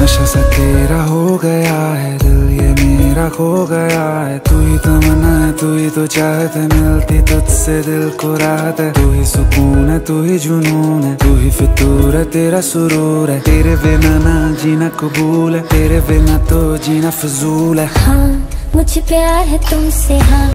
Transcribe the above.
नशा सा तेरा हो गया है, दिल ये मेरा खो गया है। तू ही तमन्ना है, तू ही तो चाहत है, मिलती तुझसे दिल को राहत है। तू ही सुकून है, तू ही जुनून है, तू ही फितूर है, तेरा सुरूर है। तेरे बिना ना जीना कबूल है, तेरे बिना तो जीना फजूल है। हाँ मुझे प्यार है तुमसे, हाँ